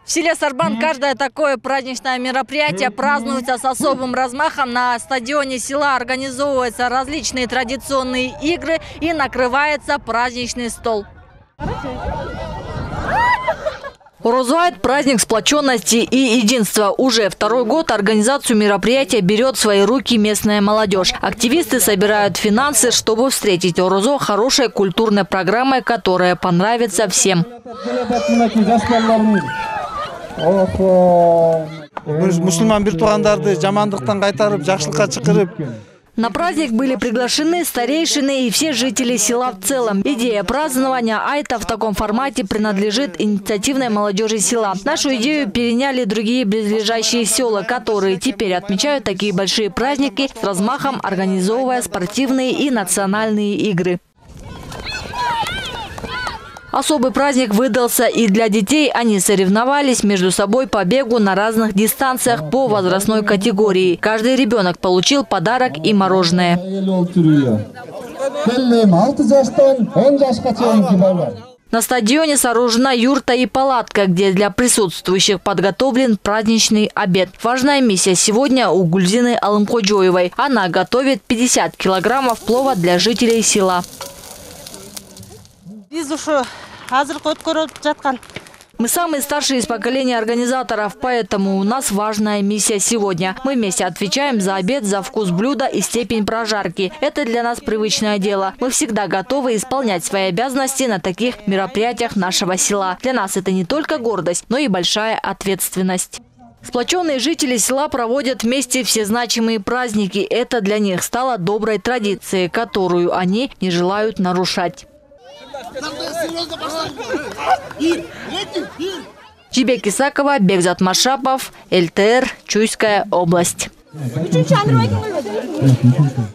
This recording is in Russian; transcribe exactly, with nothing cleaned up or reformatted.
В селе Сарбан каждое такое праздничное мероприятие празднуется с особым размахом. На стадионе села организовываются различные традиционные игры и накрывается праздничный стол. Урузуайт – праздник сплоченности и единства. Уже второй год организацию мероприятия берет в свои руки местная молодежь. Активисты собирают финансы, чтобы встретить Урузу хорошей культурной программой, которая понравится всем. Мусульман бир тугандарды жамандыктан кайтарып, жакшылыкка чакырып. На праздник были приглашены старейшины и все жители села в целом. Идея празднования айта в таком формате принадлежит инициативной молодежи села. Нашу идею переняли другие близлежащие села, которые теперь отмечают такие большие праздники с размахом, организовывая спортивные и национальные игры. Особый праздник выдался и для детей. Они соревновались между собой по бегу на разных дистанциях по возрастной категории. Каждый ребенок получил подарок и мороженое. На стадионе сооружена юрта и палатка, где для присутствующих подготовлен праздничный обед. Важная миссия сегодня у Гульзины Алымходжоевой. Она готовит пятьдесят килограммов плова для жителей села. Мы самые старшие из поколения организаторов, поэтому у нас важная миссия сегодня. Мы вместе отвечаем за обед, за вкус блюда и степень прожарки. Это для нас привычное дело. Мы всегда готовы исполнять свои обязанности на таких мероприятиях нашего села. Для нас это не только гордость, но и большая ответственность. Сплоченные жители села проводят вместе все значимые праздники. Это для них стало доброй традицией, которую они не желают нарушать. Жибек Исакова, Бекзат Машапов, эл тэ эр, Чуйская область.